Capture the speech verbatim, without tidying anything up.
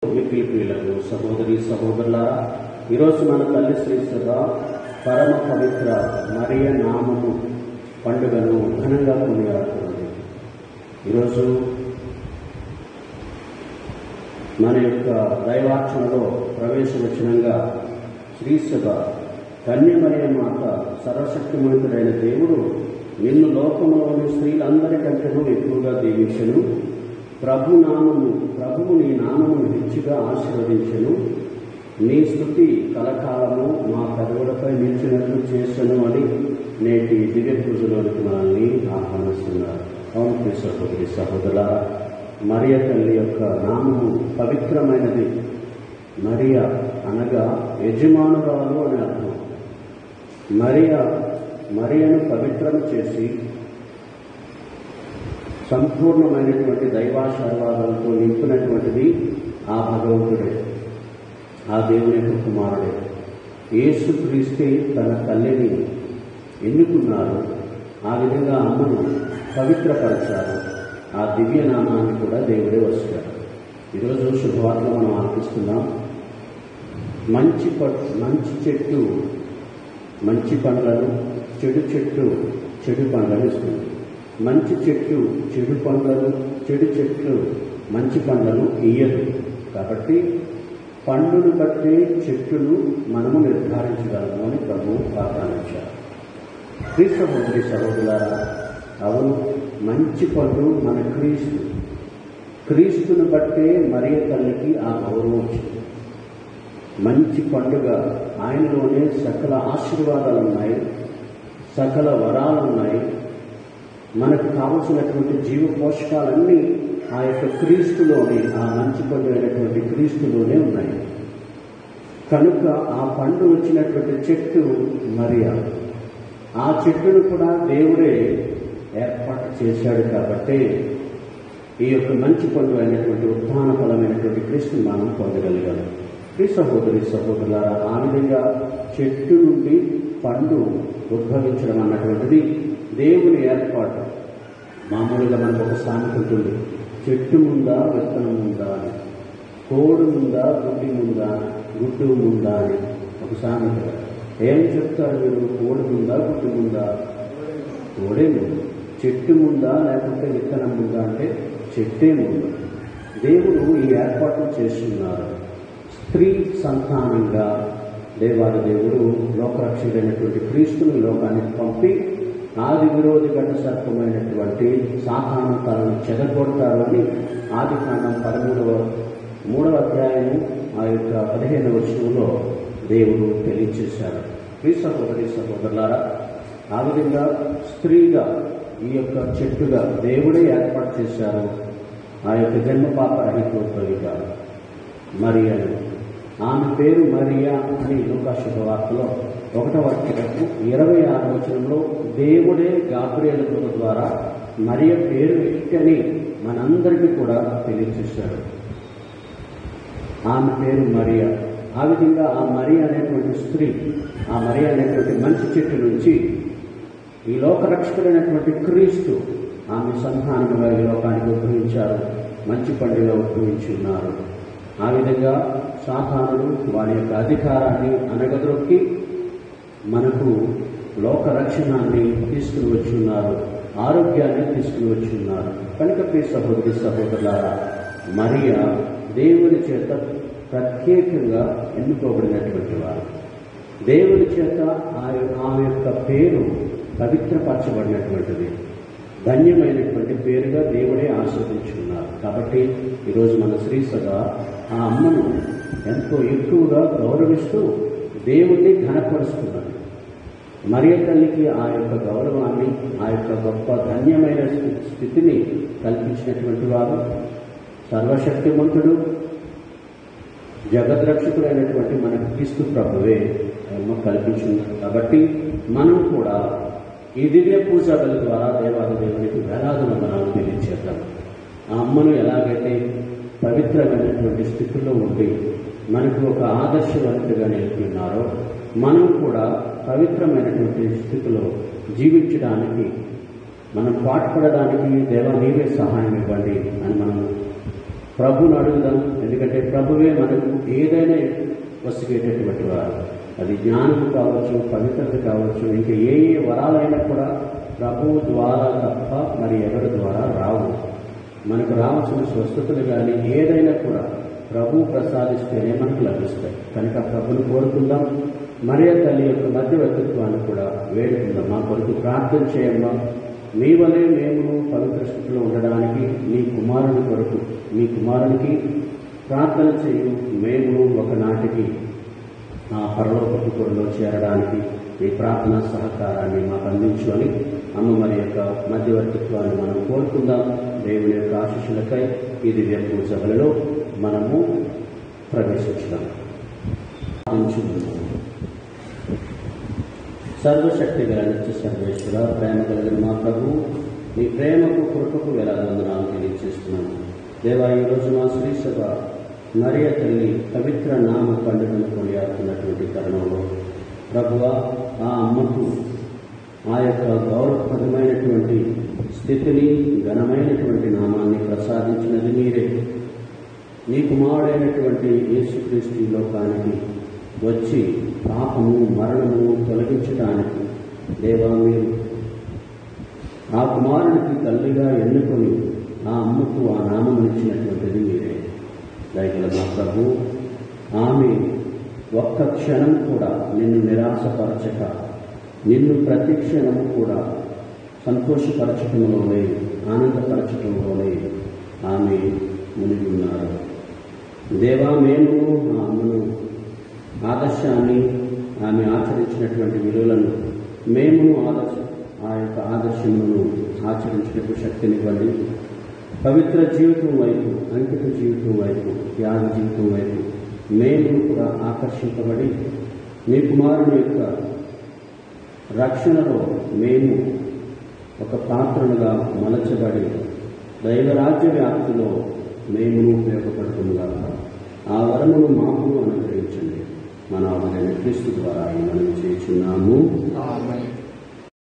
మిక్కిలిప్రియులకు సహోదరి సహోదరులారా, ఈరోజు మన తల్లి శ్రీసుగా పరమ పవిత్ర మరియ నామము పండుగను ఘనంగా కొనియాడుతున్నది. ఈరోజు మన యొక్క దైవార్చనలో ప్రవేశవచనంగా శ్రీసుగ కన్యమరియ మాత సర్వశక్తిమంతుడైన దేవుడు నిన్ను లోకంలోని స్త్రీలందరికంటేనూ ఎక్కువగా దీవించెను. ప్రభు నామము ప్రభువు నీ నామమును హెచ్చుగా ఆశీర్వదించెను. నీ స్తుతి కలకాలము మా పెదవులపై నిలిచినట్లు చేసెను అని నేటి దివ్య పూజలోనికి మనల్ని ఆహ్వానిస్తున్నారు. అవును సహోదరి సహోదరుల, మరియ తల్లి యొక్క నామము పవిత్రమైనది. మరియ అనగా యజమానురాలు అని అర్థం. మరియ మరియను పవిత్రం చేసి సంపూర్ణమైనటువంటి దైవాశీర్వాదాలతో నింపినటువంటిది ఆ భగవంతుడే, ఆ దేవుని యొక్క కుమారుడే. యేసుక్రీస్తే తన తల్లిని ఎన్నుకున్నారు. ఆ విధంగా అమ్మను పవిత్రపరచారు. ఆ దివ్య నామాన్ని కూడా దేవుడే వస్తారు. ఈరోజు శుభవార్తలో మనం ఆలపిస్తున్నాం. మంచి పట్టు మంచి చెట్టు మంచి పండ్లను, చెడు చెట్టు చెడు పండ్లను ఇస్తుంది. మంచి చెట్టు చెడు పండ్లను, చెడు చెట్లు మంచి పండ్లను ఇయ్యదు. కాబట్టి పండును బట్టి చెట్టును మనము నిర్ధారించగలము అని ప్రభువు ఆహ్వానించారు. శ్రీ సహోదరి సహోదరులారా, అవును, మంచి పండు మన క్రీస్తు. క్రీస్తును బట్టే మరియ తల్లికి ఆ గౌరవం వచ్చింది. మంచి పండుగ ఆయనలోనే సకల ఆశీర్వాదాలు ఉన్నాయి, సకల వరాలు ఉన్నాయి. మనకు కావలసినటువంటి జీవ పోషకాలన్నీ ఆ యొక్క క్రీస్తులోనే, ఆ మంచి పండు అయినటువంటి క్రీస్తులోనే ఉన్నాయి. కనుక ఆ పండు వచ్చినటువంటి చెట్టు మరియ. ఆ చెట్టును కూడా దేవుడే ఏర్పాటు చేశాడు. కాబట్టి ఈ యొక్క మంచి పండు అయినటువంటి ఉత్థాన ఫలమైనటువంటి క్రీస్తుని మనం పొందగలిగాము. ఈ సహోదరి సహోదరులారా, ఆ విధంగా చెట్టు నుండి పండు ఉద్భవించడం అన్నటువంటిది దేవుని ఏర్పాటు. మామూలుగా మనకు ఒక సామెత ఉంటుంది, చెట్టు ముందా విత్తనం ఉందా అని, కోడు ముందా గుడ్డి ముందా గుడ్డు ముందా అని ఒక సామెత. ఏం చెప్తారు మీరు? కోడి ముందా గుడ్డు ముందా? కోడే ముందు. చెట్టు ముందా లేకపోతే విత్తనం ముందా అంటే చెట్టే ముందు. దేవుడు ఈ ఏర్పాట్లు చేస్తున్నారు. స్త్రీ సంతానంగా దేవాది దేవుడు లోకరక్షకుడైనటువంటి క్రీస్తుని లోకానికి పంపి ఆది విరోధి గడ్డ సర్పమైనటువంటి సాతాను తలను చెదగొడతారు అని ఆది కాండం పదమూడవ మూడవ అధ్యాయము ఆ యొక్క పదిహేనవ వచనంలో దేవుడు తెలియచేశారు. ప్రియ సహోదరి సహోదరులారా, ఆ విధంగా స్త్రీగా ఈ యొక్క చెట్టుగా దేవుడే ఏర్పాటు చేశారు. ఆ యొక్క జన్మ పాప రహితోద్భవిగా మరియను. ఆమె పేరు మరియా అని లూకా శుభవార్తలో ఒకటవ అధ్యాయము ఇరవై ఆరు వచనంలో దేవుడే గాబ్రియేలు దూత ద్వారా మరియ పేరు ఎట్టని మనందరికీ కూడా తెలియజేశాడు. ఆమె పేరు మరియా. ఆ విధంగా ఆ మరియ అనేటువంటి స్త్రీ, ఆ మరియ అనేటువంటి మంచి చెట్టు నుంచి ఈ లోకరక్షకుడైనటువంటి క్రీస్తు ఆమె సంతానముగా ఈ లోకానికి ఉద్భవించారు. మంచి పండుగ ఉద్భవించి ఉన్నారు. ఆ విధంగా సాతానుడు వారి యొక్క అధికారాన్ని అనగదొక్కి మనకు లోక రక్షణాన్ని తీసుకుని వచ్చి ఉన్నారు, ఆరోగ్యాన్ని తీసుకుని వచ్చి ఉన్నారు. కనుక ప్రియ సహోదరి సహోదరులారా, మరియ దేవుని చేత ప్రత్యేకంగా ఎన్నుకోబడినటువంటి వారు. దేవుని చేత ఆమె యొక్క పేరు పవిత్రపరచబడినటువంటిది, ధన్యమైనటువంటి పేరుగా దేవుడే ఆస్వాదించుకున్నారు. కాబట్టి ఈరోజు మన శ్రీసగా ఆ అమ్మను ఎంతో ఎక్కువగా గౌరవిస్తూ దేవుణ్ణి ఘనపరుస్తున్నారు. మరియ తల్లికి ఆ యొక్క గౌరవాన్ని, ఆ యొక్క గొప్ప ధన్యమైన స్థితిని కల్పించినటువంటి వారు సర్వశక్తిమంతుడు, జగద్రక్షకుడైనటువంటి మన క్రీస్తు ప్రభువే అమ్మ కల్పించున్నారు. కాబట్టి మనం కూడా ఈ దివ్య పూజల ద్వారా దేవాది దేవునికి వేలాది మనం తెలియచేద్దాం. ఆ అమ్మను ఎలాగైతే పవిత్రమైనటువంటి స్థితిలో ఉండి మనకు ఒక ఆదర్శవంతుడిగా నిలిపినారో, మనం కూడా పవిత్రమైనటువంటి స్థితిలో జీవించడానికి, మనం పాటుపడడానికి దేవా నీవే సహాయం ఇవ్వండి అని మనం ప్రభుని అడుగుదాం. ఎందుకంటే ప్రభువే మనకు ఏదైనా వసిగేటటువంటి వారు. అది జ్ఞానం కావచ్చు, పవిత్రత కావచ్చు, ఇంకా ఏ ఏ వరాలైనా కూడా ప్రభువు ద్వారా తప్ప మరి ఎవరి ద్వారా రావు. మనకు రావాల్సిన స్వస్థతలు కానీ ఏదైనా కూడా ప్రభు ప్రసాదిస్తేనే మనకు లభిస్తాయి. కనుక ప్రభుని కోరుకుందాం. మరియ తల్లి యొక్క మధ్యవర్తిత్వాన్ని కూడా వేడుకుందాం. మా కొరకు ప్రార్థన చేయమ్మా. మీ వలె మేము పవిత్ర స్థితిలో ఉండడానికి మీ కుమారుని కొరకు మీ కుమారునికి ప్రార్థన చేయు. మేము ఒకనాటికి ఆ పరలోకపు కొరలో చేరడానికి మీ ప్రార్థనా సహకారాన్ని మాకు అందించు అని అమ్మ మరి యొక్క మధ్యవర్తిత్వాన్ని మనం కోరుకుందాం. దేవుని యొక్క ఆశీస్సులకై ఈ దివ్య సభలలో మనము ప్రవేశించుదాం. సర్వశక్తి గల నిత్య సర్వేశ్వర, ప్రేమ కలిగిన మా ప్రభు, మీ ప్రేమకు కృపకు వేలాదందనాలు తెలియజేస్తున్నాను. దేవా, ఈరోజు మా శ్రీ సభ మరియ తల్లి పవిత్ర నామ పండుగను కొనియాడుతున్నటువంటి తరుణంలో ప్రభువా, ఆ అమ్మకు ఆ యొక్క గౌరవప్రదమైనటువంటి స్థితిని, ఘనమైనటువంటి నామాన్ని ప్రసాదించినది మీరే. నీ కుమారుడైనటువంటి యేసుక్రీస్తు లోకానికి వచ్చి పాపము మరణము తొలగించడానికి దేవా మీరు ఆ కుమారునికి తల్లిగా ఎన్నుకొని ఆ అమ్మకు ఆ నామం ఇచ్చినటువంటిది మీరే. దయగల మా ప్రభు, ఆమె ఒక్క క్షణం కూడా నిన్ను నిరాశపరచక నిన్ను ప్రతి క్షణము కూడా సంతోషపరచటంలోనే ఆనందపరచటంలోనే ఆమె మునిగి ఉన్నారు. దేవా, మేము ఆ అమ్మను ఆదర్శాన్ని ఆమె ఆచరించినటువంటి విలువలను మేము ఆదర్శ ఆ యొక్క ఆదర్శములను ఆచరించినప్పుడు శక్తినివ్వండి. పవిత్ర జీవితం వైపు, అంకిత జీవితం వైపు, త్యాగ జీవితం వైపు మేము కూడా ఆకర్షింపబడి మీ కుమారుని యొక్క రక్షణలో మేము ఒక పాత్రలుగా మలచబడి దైవరాజ్య వ్యాప్తిలో మేము ఉపయోగపడుతుందిగా ఆ వరమును మాకు అనుగ్రహించండి. మన క్రీస్తు ద్వారా మనం చేస్తున్నాము.